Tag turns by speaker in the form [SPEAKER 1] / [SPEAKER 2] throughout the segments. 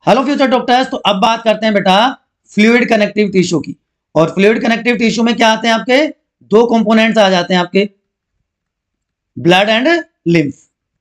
[SPEAKER 1] Hello future doctors. तो अब बात करते हैं बेटा फ्लूइड कनेक्टिव टिश्यू की। और फ्लूइड कनेक्टिव टिश्यू में क्या आते हैं आपके दो कंपोनेंट्स आ जाते हैं आपके, ब्लड एंड लिम्फ।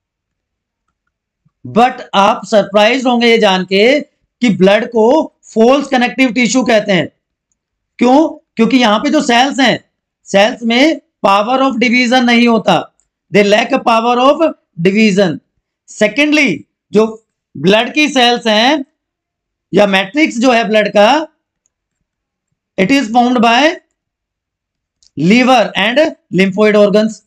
[SPEAKER 1] बट आप सरप्राइज होंगे ये जान के कि ब्लड को फोल्स कनेक्टिव टिश्यू कहते हैं। क्यों? क्योंकि यहां पे जो सेल्स हैं, सेल्स में पावर ऑफ डिवीजन नहीं होता, they lack power of division. Secondly, जो ब्लड की सेल्स हैं या मैट्रिक्स जो है ब्लड का, it is formed by liver and lymphoid organs.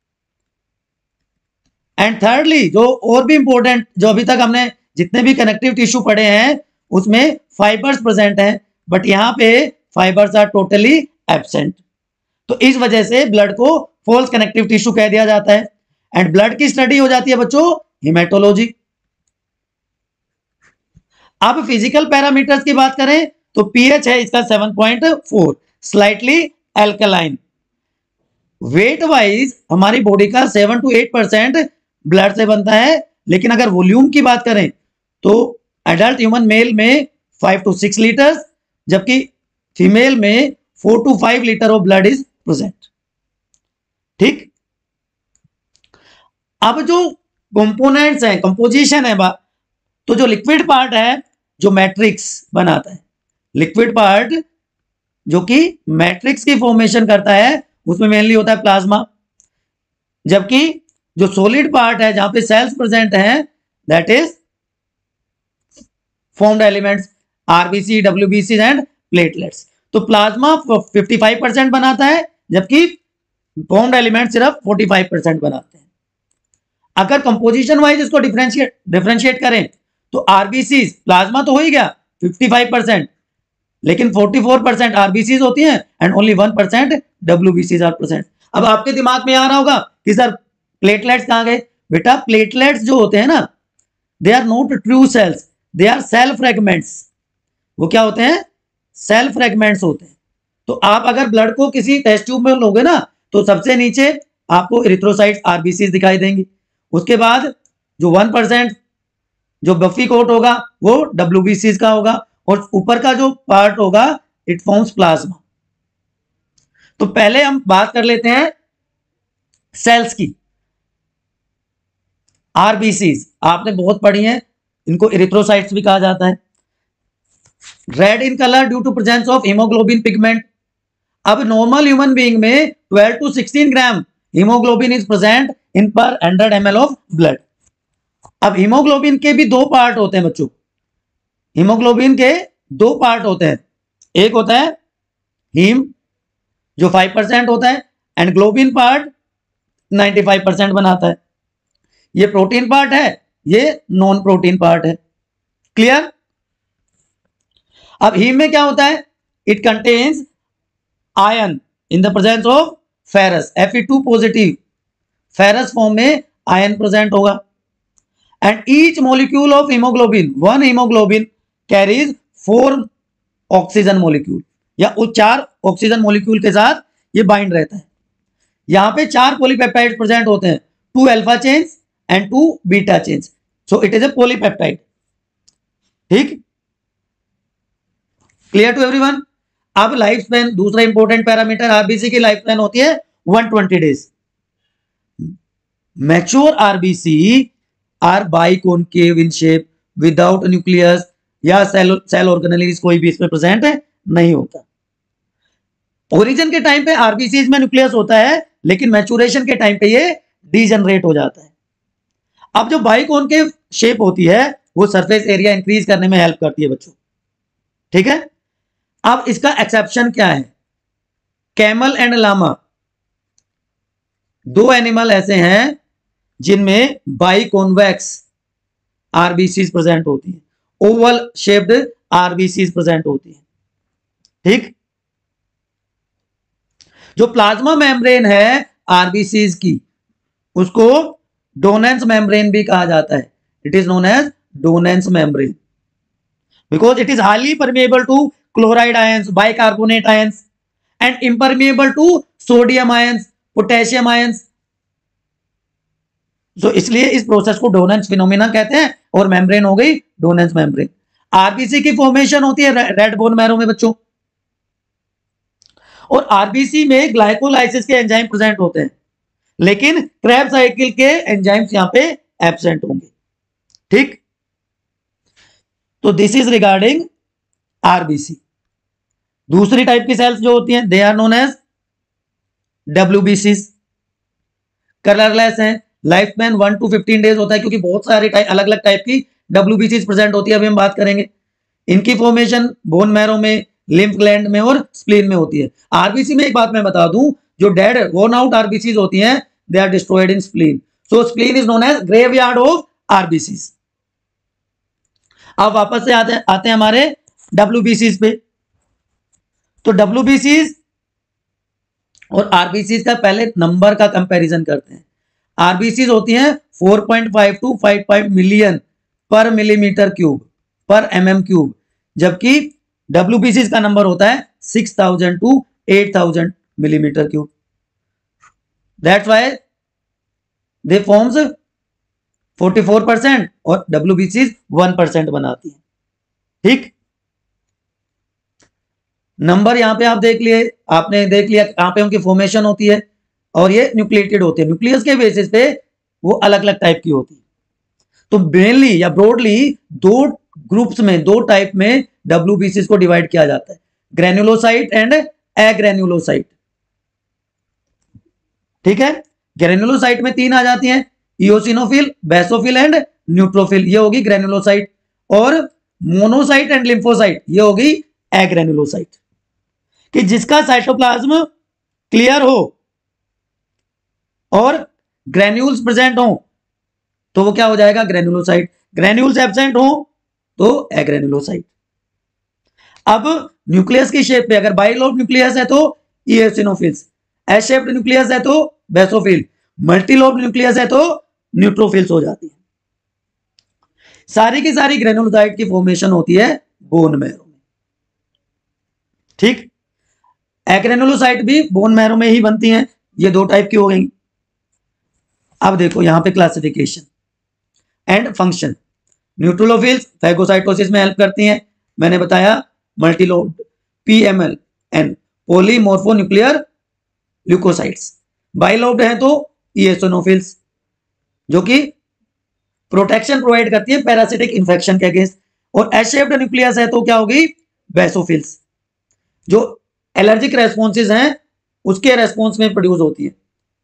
[SPEAKER 1] And thirdly, जो और भी इंपॉर्टेंट, जो अभी तक हमने जितने भी कनेक्टिव टिश्यू पढ़े हैं उसमें फाइबर्स प्रेजेंट हैं, बट यहां पे फाइबर्स आर टोटली एब्सेंट। तो इस वजह से ब्लड को फॉल्स कनेक्टिव टिश्यू कह दिया जाता है। एंड ब्लड की स्टडी हो जाती है बच्चों हिमेटोलॉजी। अब फिजिकल पैरामीटर्स की बात करें तो पीएच है इसका 7.4, स्लाइटली एल्कलाइन। वेट वाइज हमारी बॉडी का 7 to 8% ब्लड से बनता है, लेकिन अगर वॉल्यूम की बात करें तो एडल्ट ह्यूमन मेल में 5 to 6 लीटर्स, जबकि फीमेल में 4 to 5 litre of blood is present. ठीक, अब जो कंपोनेंट्स हैं, कंपोजिशन है, तो जो लिक्विड पार्ट है जो मैट्रिक्स बनाता है, लिक्विड पार्ट जो कि मैट्रिक्स की फॉर्मेशन करता है, उसमें मेनली होता है प्लाज्मा। जबकि जो सॉलिड पार्ट है जहां पे सेल्स प्रेजेंट हैं, that is formed elements, RBC, WBC and platelets. तो प्लाज्मा 55% बनाता है, जबकि फॉर्म्ड एलिमेंट सिर्फ 45% बनाते हैं। अगर कंपोजिशन वाइज इसको डिफरेंशिएट करें तो आरबीसी, प्लाज्मा तो हो ही गया 55%, लेकिन 44% आरबीसी होती हैं and only 1% WBC are present. अब आपके दिमाग में आ रहा होगा कि सर प्लेटलेट्स कहां गए? बेटा प्लेटलेट्स जो होते हैं ना, they are not true cells, they are cell fragments. वो क्या होते हैं? सेल फ्रेगमेंट्स होते हैं। तो आप अगर ब्लड को किसी टेस्ट ट्यूब में लोगे ना, तो सबसे नीचे आपको एरिथ्रोसाइट्स, आरबीसी दिखाई देंगी। उसके बाद जो 1% जो बफी कोट होगा वो डब्ल्यूबीसी का होगा, और ऊपर का जो पार्ट होगा इट फॉर्म्स प्लाज्मा। तो पहले हम बात कर लेते हैं सेल्स की। आरबीसी आपने बहुत पढ़ी हैं, इनको एरिथ्रोसाइट्स भी कहा जाता है। Red in colour due to presence of haemoglobin pigment. अब नॉर्मल ह्यूमन बीइंग में 12 to 16 gram haemoglobin is present in per 100 ml of blood. अब हीमोग्लोबिन के भी दो पार्ट होते हैं बच्चों, हीमोग्लोबिन के दो पार्ट होते हैं। एक होता है हीम जो 5% होता है, एंड ग्लोबिन पार्ट 95% बनाता है। ये प्रोटीन पार्ट है, ये नॉन प्रोटीन पार्ट है। क्लियर? अब हीम में क्या होता है? It contains iron in the presence of ferrous, Fe2 positive, ferrous form में आयन प्रेजेंट होगा। And each molecule of haemoglobin, one haemoglobin carries 4 oxygen molecule, या 4 ऑक्सीजन मॉलिक्यूल के साथ ये बाइंड रहता है। यहां पे 4 पॉलीपेप्टाइड प्रेजेंट होते हैं, 2 alpha chains and 2 beta chains, so it is a polypeptide. ठीक, क्लियर टू एवरीवन? अब लाइफ स्पैन, दूसरा इंपॉर्टेंट पैरामीटर, आरबीसी की लाइफ स्पैन होती है 120 days. Mature RBC are biconcave in shape without nucleus या cell organelles, कोई भी इसमें प्रेजेंट नहीं होता। ओरिजिन के टाइम पे आरबीसी में न्यूक्लियस होता है, लेकिन मैच्योरेशन के टाइम पे ये डीजनरेट हो जाता है। अब जो बाइकॉनकेव शेप होती है वो सरफेस एरिया इंक्रीज करने में हेल्प करती है बच्चों। ठीक है? अब इसका एक्सेप्शन क्या है? कैमल एंड लामा, दो एनिमल ऐसे हैं जिनमें बाइकॉन्वेक्स आरबीसी प्रेजेंट होती है, ओवल शेप्ड आरबीसी प्रेजेंट होती है। ठीक, जो प्लाज्मा मेम्ब्रेन है आरबीसी की, उसको डोनेंस मेम्ब्रेन भी कहा जाता है। It is known as Donnan's membrane because it is highly permeable to chloride ions, bicarbonate ions, and impermeable to sodium ions, potassium ions. इसलिए इस प्रोसेस को डोनेंस फिनोमिना कहते हैं, और मेम्ब्रेन हो गई डोनेंस मेम्ब्रेन। आरबीसी की फॉर्मेशन होती है रेड बोन मैरो में बच्चों, और आरबीसी में ग्लाइकोलाइसिस के एंजाइम प्रेजेंट होते हैं, लेकिन क्रेब्स साइकिल के एंजाइम्स यहां पे एब्सेंट होंगे। ठीक, तो दिस इज रिगार्डिंग आरबीसी। दूसरी टाइप की सेल्स जो होती हैं दे आर नोन एज डब्ल्यूबीसीज। कलरलेस हैं, लाइफ स्पैन 1 to 15 डेज होता है, क्योंकि बहुत सारे अलग अलग टाइप की डब्ल्यूबीसीज प्रेजेंट होती है, अभी हम बात करेंगे। इनकी फॉर्मेशन बोन मैरो में, लिम्फ ग्लैंड में और स्प्लीन में होती है। आरबीसी में एक बात मैं बता दूं, जो डेड वोर्न आउट आरबीसीज होती हैं they are destroyed in spleen, so spleen is known as graveyard of RBCs. अब वापस से आते हैं हमारे डब्ल्यूबीसीज पे। तो डब्ल्यूबीसीज और आरबीसीज का पहले नंबर का कंपैरिजन करते हैं। आरबीसीज होती हैं 4.5 to 5 million per millimetre cube per mm cube, जबकि डब्ल्यूबीसीज का नंबर होता है 6000 to 8000 millimetre cube. That's why they forms 44% और डब्ल्यूबीसीज 1% बनाती है। ठीक, नंबर यहां पे आप देख लिए, आपने देख लिया कहां पे उनकी फॉर्मेशन होती है, और ये न्यूक्लिएटेड होते हैं। न्यूक्लियस के बेसिस पे वो अलग अलग टाइप की होती है। तो मेनली या ब्रॉडली दो ग्रुप्स में, दो टाइप में डब्ल्यूबीसीज को डिवाइड किया जाता है, ग्रेन्युलोसाइट एंड एग्रेन्युलोसाइट। ठीक है, ग्रेन्युलोसाइट में 3 आ जाती हैं, इओसिनोफिल, बेसोफिल एंड न्यूट्रोफिल, ये होगी ग्रेन्युलोसाइट। और मोनोसाइट एंड लिम्फोसाइट, ये होगी एग्रेन्युलोसाइट। कि जिसका साइटोप्लाज्म क्लियर हो और ग्रेन्यूल्स प्रेजेंट हो तो वो क्या हो जाएगा, ग्रेन्युलोसाइट। ग्रेन्यूल्स एब्सेंट हो तो एग्रेन्युलोसाइट। अब न्यूक्लियस की शेप पे अगर बाइलोब न्यूक्लियस है तो इओसिनोफिल्स, एस शेप्ड न्यूक्लियस है तो बेसोफिल, मल्टीलोब न्यूक्लियस है तो न्यूट्रोफिल्स हो जाती है। सारी की सारी ग्रेन्युलोसाइट की फॉर्मेशन होती है बोन मैरो में। ठीक, एग्रेन्युलोसाइट भी बोन मैरो में ही बनती हैं। ये दो टाइप की हो गई। अब देखो यहां पे classification and function. Neutrophils phagocytosis में हेल्प करती हैं, मैंने बताया multilobe, PML N polymorphonuclear leukocytes. Bilobed है तो इओसिनोफिल्स, जो कि प्रोटेक्शन प्रोवाइड करती है पैरासिटिक इंफेक्शन के अगेंस्ट। और एस शेप्ड न्यूक्लियस है तो क्या होगी, बेसोफिल्स, जो एलर्जिक रेस्पॉन्सेज हैं उसके रेस्पॉन्स में प्रोड्यूस होती है,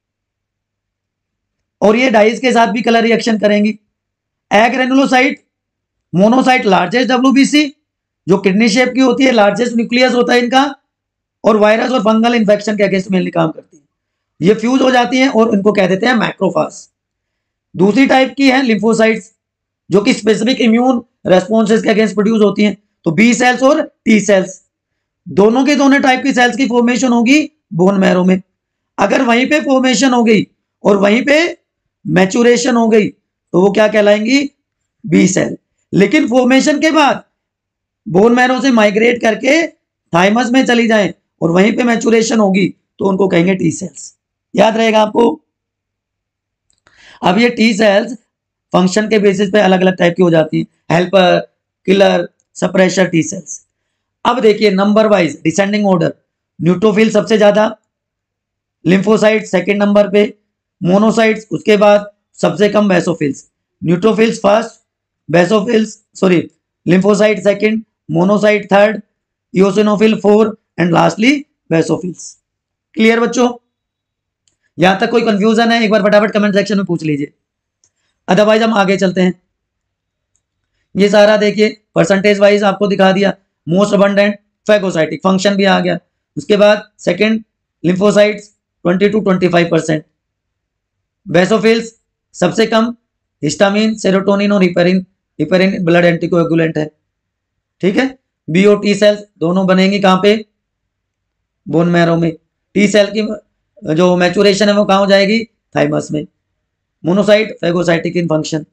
[SPEAKER 1] और ये डाइज के साथ भी colour reaction agranulocyte. Monocyte, largest लार्जेस्ट डब्ल्यूबीसी, जो किडनी शेप की होती है, लार्जेस्ट न्यूक्लियस होता है इनका, और वायरस और फंगल इंफेक्शन के अगेंस्ट मेनली काम करती है। ये फ्यूज हो जाती हैं और इनको कह देते हैं मैक्रोफाज। दूसरी टाइप की है लिम्फोसाइट्स, जो कि स्पेसिफिक इम्यून रेस्पॉन्सेज के अगेंस्ट प्रोड्यूस होती हैं, तो बी सेल्स और टी सेल्स, दोनों के दोनों टाइप की सेल्स की फॉर्मेशन होगी बोन मैरो में। अगर वहीं पे फॉर्मेशन हो गई और वहीं पे मैचुरेशन हो गई तो वो क्या कहलाएंगी, बी सेल। लेकिन फॉर्मेशन के बाद बोन मैरो से माइग्रेट करके थाइमस में चली जाएं और वहीं पे मैचुरेशन होगी तो उनको कहेंगे टी सेल्स। याद रहेगा आपको। अब ये टी सेल्स फंक्शन के बेसिस पे अलग अलग टाइप की हो जाती है, helper, killer, suppressor T cells. अब देखिए number wise descending order, neutrophil सबसे ज्यादा, लिम्फोसाइट सेकंड नंबर पे, मोनोसाइट्स उसके बाद, सबसे कम basophils. Neutrophils first, basophils sorry lymphocyte second, monocyte third, eosinophil four and lastly basophils. Clear बच्चों? यहां तक कोई कंफ्यूजन है एक बार फटाफट कमेंट सेक्शन में पूछ लीजिए, अदरवाइज हम आगे चलते हैं। ये सारा देखिए परसेंटेज वाइज आपको दिखा दिया। मोस्ट अबंडेंट फैगोसाइटिक, फंक्शन भी आ गया। उसके बाद सेकंड लिम्फोसाइट्स 20 to 25%, बेसोफिल्स सबसे कम, हिस्टामिन, सेरोटोनिन और हिपेरिन, हिपेरिन ब्लड एंटीकोएगुलेंट है। ठीक है, बी और टी सेल्स दोनों बनेंगी कहां पे, बोन मैरो में। टी सेल की जो मैचुरेशन है वो कहां हो जाएगी, थाइमस में। Monocyte phagocytic in function,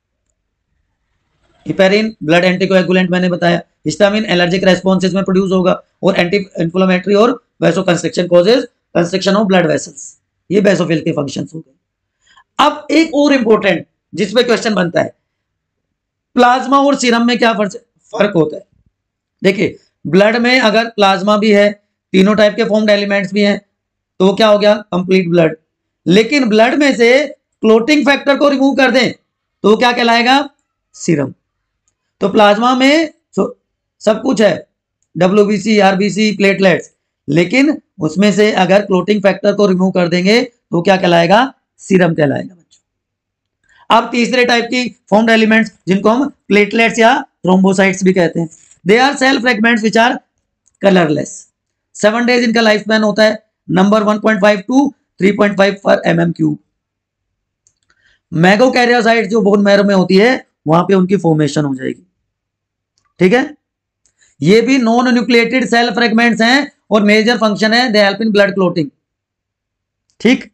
[SPEAKER 1] heparin blood anticoagulant मैंने बताया, हिस्टामिन एलर्जिक रेस्पॉन्सेज में प्रोड्यूस होगा, और एंटी इन्फ्लेमेटरी और vasoconstriction causes constriction of blood vessels. ये बेसोफिल के फंक्शंस हो गए। अब एक और इंपॉर्टेंट जिसपे क्वेश्चन बनता है, प्लाज्मा और सीरम में क्या फर्क होता है। देखिए ब्लड में अगर प्लाज्मा भी है, तीनों टाइप के फॉर्म्ड एलिमेंट्स भी हैं, तो क्या हो गया कंप्लीट ब्लड। लेकिन ब्लड में से क्लोटिंग फैक्टर को रिमूव कर दें तो क्या कहलाएगा सीरम। तो प्लाज्मा में सब कुछ है, WBC, RBC, प्लेटलेट्स, लेकिन उसमें से अगर क्लोटिंग फैक्टर को रिमूव कर देंगे तो क्या कहलाएगा सीरम कहलाएगा बच्चों। अब तीसरे टाइप की फॉर्म्ड एलिमेंट्स जिनको हम प्लेटलेट्स या थ्रोम्बोसाइट्स भी कहते हैं, they are cell fragments which are colourless. 7 days इनका लाइफ स्पैन होता है। नंबर 1.5 to 3.5 पर mm3। मैगोकैरियोसाइट्स जो बोन मैरो में होती है वहां पे उनकी फॉर्मेशन हो जाएगी। ठीक है, ये भी नॉन न्यूक्लिएटेड सेल फ्रेगमेंट्स हैं और मेजर फंक्शन है they help in blood clotting. ठीक,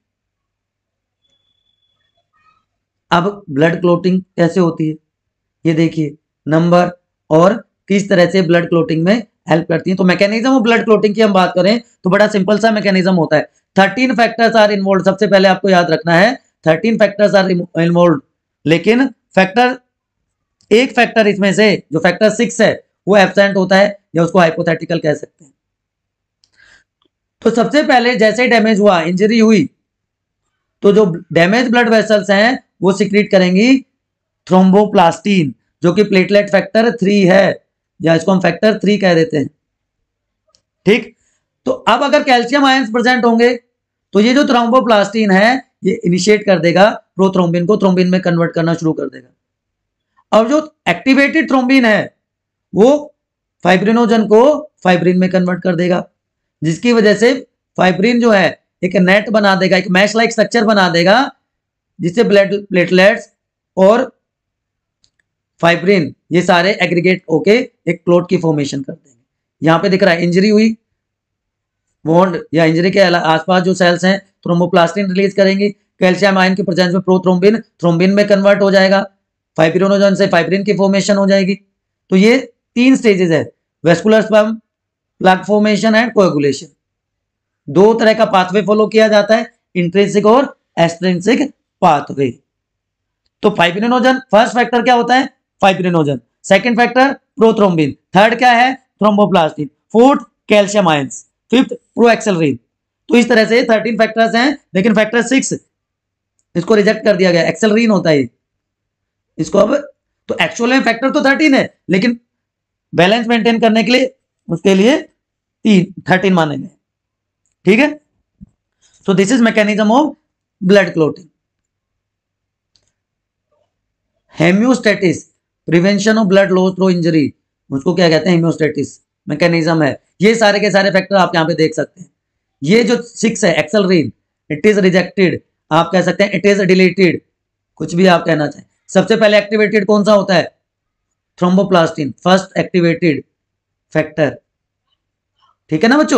[SPEAKER 1] अब ब्लड क्लोटिंग कैसे होती है ये देखिए नंबर और किस तरह से ब्लड क्लोटिंग में हेल्प करती है। तो मैकेनिज्म ऑफ ब्लड क्लोटिंग की हम बात करें तो बड़ा सिंपल सा मैकेनिज्म होता है। 13 फैक्टर्स आर इन्वॉल्व। सबसे पहले आपको याद रखना है 13 फैक्टर्स आर इन्वॉल्व, लेकिन एक फैक्टर इसमें से जो फैक्टर 6 है वो एब्सेंट होता है या उसको हाइपोथेटिकल कह सकते हैं। तो सबसे पहले जैसे डैमेज हुआ, इंजरी हुई, तो जो डैमेज ब्लड वेसल्स हैं वो सिक्रीट करेंगी थ्रोम्बोप्लास्टिन जो कि प्लेटलेट फैक्टर 3 है, या इसको हम फैक्टर 3 कह देते हैं। ठीक, तो अब अगर कैल्शियम आयंस प्रेजेंट होंगे तो ये जो थ्रोम्बोप्लास्टिन है ये इनिशिएट कर देगा प्रोथ्रोम्बिन को थ्रोम्बिन में कन्वर्ट करना शुरू कर देगा। अब जो एक्टिवेटेड थ्रोम्बिन है वो फाइब्रिनोजन को फाइब्रिन में कन्वर्ट कर देगा, जिसकी वजह से फाइब्रिन जो है एक नेट बना देगा, एक मैश लाइक स्ट्रक्चर बना देगा, जिससे ब्लड प्लेटलेट्स और फाइब्रिन ये सारे एग्रीगेट होके एक क्लोट की फॉर्मेशन कर देंगे। यहां पे दिख रहा है इंजरी हुई, वोंड या इंजरी के आसपास जो सेल्स हैं थ्रोम्बोप्लास्टिन रिलीज करेंगी, कैल्शियम आयन की प्रेजेंस में प्रोथ्रोम्बिन थ्रोम्बिन में कन्वर्ट हो जाएगा, फाइब्रिनोजन से फाइब्रिन की फॉर्मेशन हो जाएगी। तो ये 3 स्टेजेस है, vascular spasm, plug formation and coagulation. 2 तरह का पाथवे फॉलो किया जाता है, इंट्रिंसिक और एक्सट्रिंसिक पाथवे। तो फाइब्रिनोजन फर्स्ट फैक्टर क्या होता है fibrinogen, second factor prothrombin, third क्या है thromboplastin, fourth calcium ions, fifth proaccelerin. तो इस तरह से 13 फैक्टर्स हैं, लेकिन फैक्टर 6 इसको रिजेक्ट कर दिया गया, एक्सेलरीन होता है इसको। अब तो एक्चुअल में फैक्टर तो 13 है, लेकिन बैलेंस मेंटेन करने के लिए उसके लिए 13 माने गए। ठीक है, so this is mechanism of blood clotting. Haemostasis, prevention of blood loss through injury, उसको क्या कहते हैं हेम्योस्टेटिस मैकेनिज्म है। ये सारे के सारे फैक्टर आप यहाँ पे देख सकते हैं। ये जो 6 है एक्सेलरीन, इट इज रिजेक्टेड, आप कह सकते हैं इट इज डिलीटेड, कुछ भी आप कहना चाहें। सबसे पहले एक्टिवेटेड कौन सा होता है थ्रोम्बोप्लास्टिन, फर्स्ट एक्टिवेटेड फैक्टर। ठीक है ना बच्चों।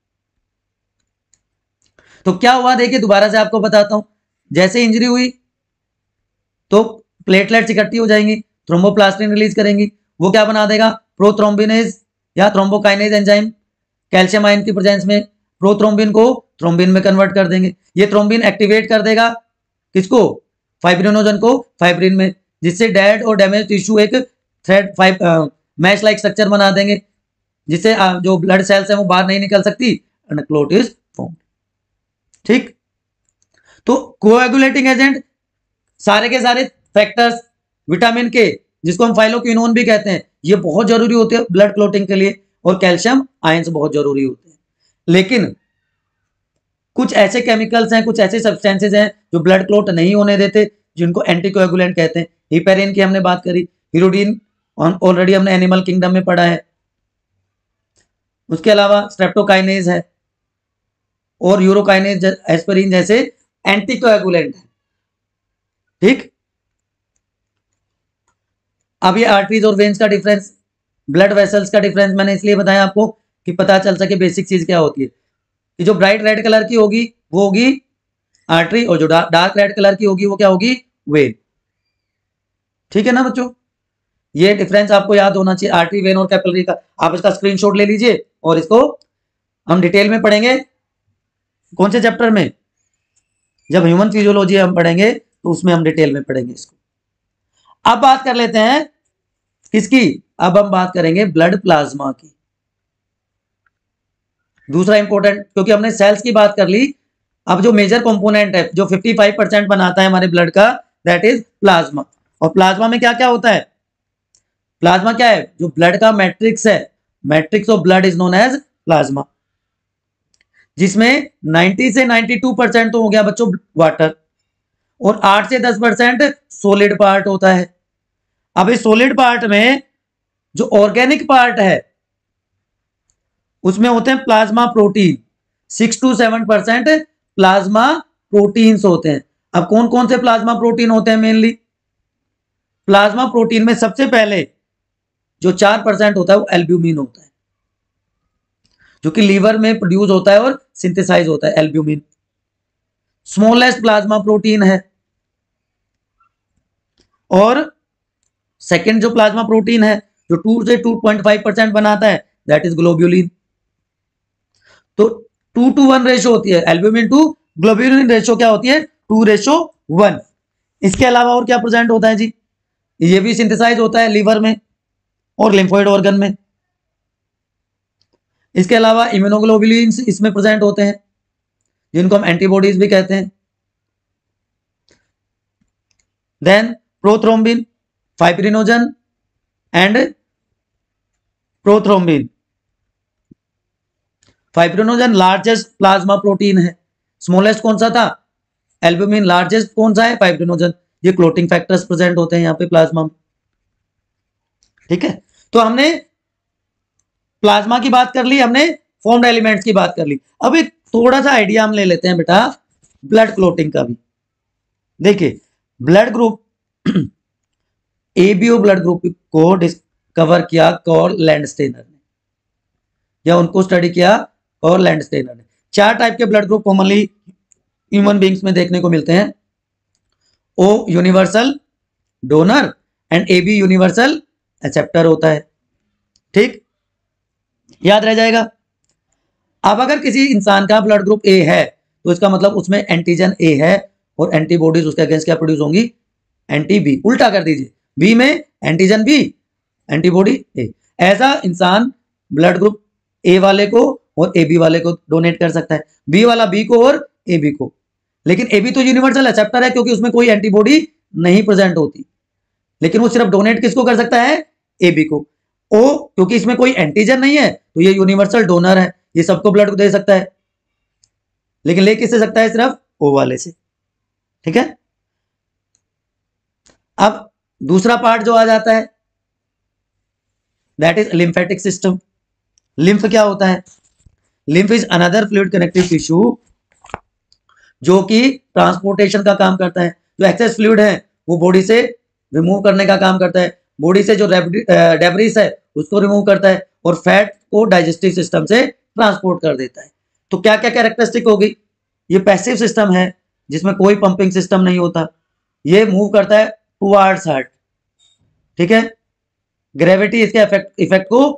[SPEAKER 1] तो क्या हुआ देखिए दोबारा से आपको बताता हूं, जैसे इंजरी हुई तो प्लेटलेट्स इकट्ठी हो जाएंगी, थ्रोम्बोप्लास्टिन रिलीज करेंगी, वो क्या बना देगा प्रोथ्रोम्बिनेज या थ्रोम्बोकाइनेज एंजाइम, कैल्शियम आयन की प्रेजेंस में प्रोथ्रोम्बिन को थ्रोम्बिन में कन्वर्ट कर देंगे। ये थ्रोम्बिन एक्टिवेट कर देगा किसको फाइब्रिनोजन को फाइब्रिन में, जिससे डेड और डैमेज टिश्यू एक थ्रेड मैश लाइक स्ट्रक्चर बना देंगे, जिससे जो ब्लड सेल्स हैं वो बाहर नहीं निकल सकती एंड क्लोट इज फॉर्म्ड। ठीक, तो कोएगुलेटिंग एजेंट सारे के सारे फैक्टर्स, विटामिन के जिसको हम फाइलोक्विनोन भी कहते हैं, ये बहुत जरूरी होते हैं ब्लड क्लोटिंग के लिए, और कैल्शियम आयंस बहुत जरूरी होते हैं। लेकिन कुछ ऐसे केमिकल्स हैं, कुछ ऐसे सब्सटेंसेस हैं जो ब्लड क्लोट नहीं होने देते, जिनको एंटीकोएगुलेंट कहते हैं। हिपेरिन की हमने बात करी, हिरोडिन ऑलरेडी हमने एनिमल किंगडम में पढ़ा है। उसके अलावा स्ट्रेप्टोकाइनेज है और यूरोकाइनेज, एस्पिरिन जैसे एंटीकोएगुलेंट है। ठीक, अब ये आर्टरीज और वेन्स का डिफरेंस, ब्लड वेसल्स का डिफरेंस मैंने इसलिए बताया आपको कि पता चल सके बेसिक चीज क्या होती है। कि जो ब्राइट रेड कलर की होगी वो होगी आर्टरी, और जो डार्क रेड कलर की होगी वो क्या होगी वेन। ठीक है ना बच्चों, ये डिफरेंस आपको याद होना चाहिए आर्टरी, वेन और कैपिलरी का। आप इसका स्क्रीनशॉट ले लीजिए और इसको हम डिटेल में पढ़ेंगे। कौन से चैप्टर में, जब ह्यूमन फिजियोलॉजी हम पढ़ेंगे तो उसमें हम डिटेल में पढ़ेंगे इसको। अब बात कर लेते हैं किसकी, अब हम बात करेंगे ब्लड प्लाज्मा की। दूसरा इंपॉर्टेंट, क्योंकि हमने सेल्स की बात कर ली, अब जो मेजर कंपोनेंट है जो 55% बनाता है हमारे ब्लड का, दैट इज प्लाज्मा। और प्लाज्मा में क्या क्या होता है? प्लाज्मा क्या है? जो ब्लड का मैट्रिक्स है, matrix of blood is known as plasma, जिसमें 90 से 92% तो हो गया बच्चों वाटर, और 8 से 10% सॉलिड पार्ट होता है। अब इस सॉलिड पार्ट में जो ऑर्गेनिक पार्ट है उसमें होते हैं plasma protein, 6 to 7% plasma proteins होते हैं। अब कौन कौन से प्लाज्मा प्रोटीन होते हैं? मेनली प्लाज्मा प्रोटीन में सबसे पहले जो 4% होता है वो एल्ब्यूमिन होता है, जो कि लीवर में प्रोड्यूस होता है और सिंथेसाइज होता है। एल्ब्यूमिन स्मॉलेस्ट प्लाज्मा प्रोटीन है। और सेकंड जो प्लाज्मा प्रोटीन है जो 2 से 2.5% बनाता है, दैट इज ग्लोब्यूलिन। तो 2 to 1 रेशो होती है, एल्ब्यूमिन टू ग्लोब्यूलिन रेशो क्या होती है? 2:1। इसके अलावा और क्या प्रेजेंट होता है जी? ये भी सिंथेसाइज होता है लीवर में और लिम्फोइड ऑर्गन में। इसके अलावा इम्यूनोग्लोबुलिन्स इसमें प्रेजेंट होते हैं, जिनको हम एंटीबॉडीज भी कहते हैं। Then prothrombin, fibrinogen and prothrombin. Fibrinogen largest plasma protein है। स्मॉलेस्ट कौन सा था? एल्ब्यूमिन। लार्जेस्ट कौन सा है? फाइब्रिनोजन। ये क्लोटिंग फैक्टर्स प्रेजेंट होते हैं यहाँ पे प्लाज्मा में। ठीक है, तो हमने प्लाज्मा की बात कर ली, हमने फॉर्म्ड एलिमेंट्स की बात कर ली। अब एक थोड़ा सा आइडिया हम ले लेते हैं बेटा ब्लड क्लोटिंग का भी। देखिए blood group ABO blood group को डिस्कवर किया कार्ल लैंडस्टेनर ने, या उनको स्टडी किया कार्ल लैंडस्टेनर ने। 4 टाइप के blood group commonly human beings में देखने को मिलते हैं। O universal donor and A B universal acceptor होता है। ठीक, याद रह जाएगा। अब अगर किसी इंसान का ब्लड ग्रुप ए है तो इसका मतलब उसमें एंटीजन ए है और एंटीबॉडीज उसके अगेंस्ट क्या प्रोड्यूस होंगी? Anti B. उल्टा कर दीजिए, बी में एंटीजन बी, एंटीबॉडी ए। ऐसा इंसान ब्लड ग्रुप ए वाले को और ए बी वाले को डोनेट कर सकता है, बी वाला बी को और ए बी को। लेकिन ए बी तो यूनिवर्सल एक्सेप्टर है क्योंकि उसमें कोई एंटीबॉडी नहीं प्रेजेंट होती, लेकिन वो सिर्फ डोनेट किसको कर सकता है? ए बी को। ओ क्योंकि इसमें कोई एंटीजन नहीं है तो ये यूनिवर्सल डोनर है, ये सबको ब्लड दे सकता है, लेकिन ले किससे सकता है? सिर्फ ओ वाले से। ठीक है, अब दूसरा पार्ट जो आ जाता है that is lymphatic system. Lymph क्या होता है? Lymph is another fluid connective tissue जो कि ट्रांसपोर्टेशन का काम करता है। जो एक्सेस फ्लूइड है वो बॉडी से रिमूव करने का काम करता है, बॉडी से जो डेब्रिस है उसको रिमूव करता है और फैट को डाइजेस्टिव सिस्टम से ट्रांसपोर्ट कर देता है। तो क्या क्या कैरेक्टरिस्टिक होगी? ये पैसिव सिस्टम है जिसमें कोई पंपिंग सिस्टम नहीं होता, ये मूव करता है टुवर्ड्स हार्ट। ठीक है, ग्रेविटी इसके इफेक्ट को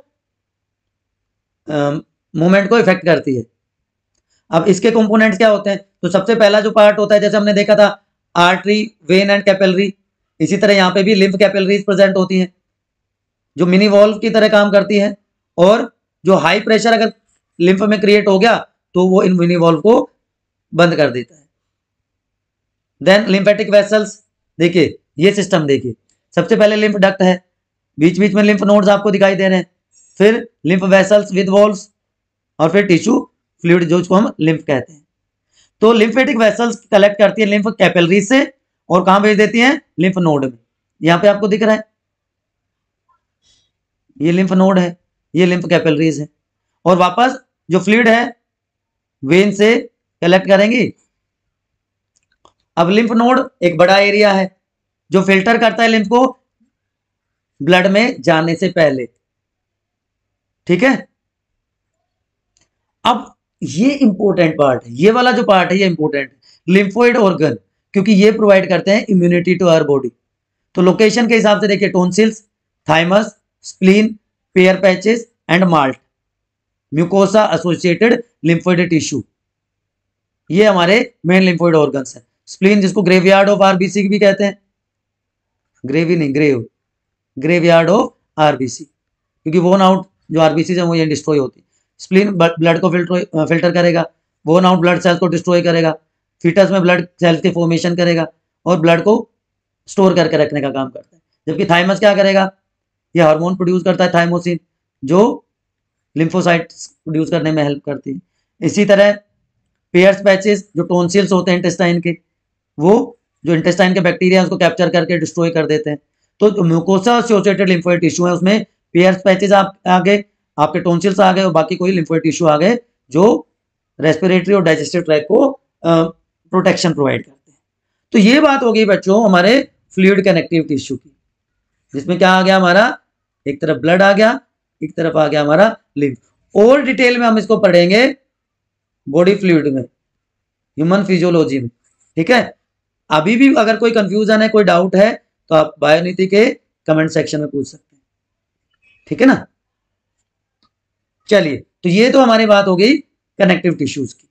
[SPEAKER 1] मूवमेंट को इफेक्ट करती है। अब इसके कंपोनेंट्स क्या होते हैं? तो सबसे पहला जो पार्ट होता है, जैसे हमने देखा था आर्टरी, वेन एंड कैपिलरी, इसी तरह यहाँ पे भी लिम्फ कैपिलरीज प्रेजेंट होती हैं जो मिनी वॉल्व की तरह काम करती हैं, और जो हाई प्रेशर अगर लिम्फ में क्रिएट हो गया तो वो इन मिनी वॉल्व को बंद कर देता है। देन लिम्फेटिक वेसल्स, देखिए ये सिस्टम देखिए, सबसे पहले लिम्फ डक्ट है, बीच बीच में लिम्फ नोड्स आपको दिखाई दे रहे हैं, फिर लिम्फ वेसल्स विद वॉल्व्स, और फिर टिश्यू फ्लूइड जो उसको हम लिम्फ कहते हैं। तो लिम्फेटिक वेसल्स कलेक्ट करती है लिम्फ कैपिलरीज से और कहां भेज देती हैं? लिम्फ नोड में। यहां पे आपको दिख रहा है ये लिम्फ नोड है, ये लिम्फ कैपिलरीज है, और वापस जो फ्लूइड है वेन से कलेक्ट करेंगी। अब लिम्फ नोड एक बड़ा एरिया है जो फिल्टर करता है लिम्फ को ब्लड में जाने से पहले। ठीक है, अब ये इंपॉर्टेंट पार्ट है, ये वाला जो पार्ट है ये इंपॉर्टेंट है, लिम्फोइड ऑर्गन, क्योंकि ये प्रोवाइड करते हैं इम्यूनिटी टू आवर बॉडी। तो लोकेशन के हिसाब से देखिए tonsils, thymus, spleen, Peyer patches and MALT, mucosa associated lymphoid tissue, ये हमारे मेन लिम्फोइड ऑर्गन्स हैं। स्प्लीन जिसको ग्रेवयार्ड ऑफ आरबीसी भी कहते हैं, ग्रेवी नहीं ग्रेव, ग्रेवयार्ड ऑफ आरबीसी। क्योंकि वोन आउट जो आरबीसी है वो ये डिस्ट्रॉय होती। स्प्लीन ब्लड को फिल्टर करेगा, वोन आउट ब्लड सेल्स को डिस्ट्रॉय करेगा, फीटस में ब्लड सेल्स के फॉर्मेशन करेगा और ब्लड को स्टोर करके रखने का काम करता है। जबकि थाइमस क्या करेगा, ये हार्मोन प्रोड्यूस करता है थाइमोसिन, जो लिम्फोसाइट्स प्रोड्यूस करने में हेल्प करती है। इसी तरह पेयर्स पैचेस जो टोन्सिल्स होते हैं इंटेस्टाइन के, वो जो इंटेस्टाइन के बैक्टीरिया उसको कैप्चर करके डिस्ट्रॉय कर देते हैं। तो म्यूकोसा एसोसिएटेड लिम्फोइड टिश्यू है, उसमें पेयर्स पैचेस आ गए, आपके टोन्सिल्स आ गए और बाकी कोई लिम्फोइड टिश्यू आ गए जो रेस्पिरेटरी और डाइजेस्टिव ट्रैक्ट को प्रोटेक्शन प्रोवाइड करते हैं। तो ये बात हो गई बच्चों हमारे फ्लूइड कनेक्टिव टिश्यू की, जिसमें क्या आ गया हमारा, एक तरफ ब्लड आ गया, एक तरफ आ गया हमारा लिम्फ। और डिटेल में हम इसको पढ़ेंगे बॉडी फ्लूइड में, ह्यूमन फिजियोलॉजी में, ठीक है। अभी भी अगर कोई कंफ्यूजन है, कोई डाउट है, तो आप बायोनीति के कमेंट सेक्शन में पूछ सकते हैं, ठीक है ना। चलिए, तो ये तो हमारी बात हो गई कनेक्टिव टिश्यूज की।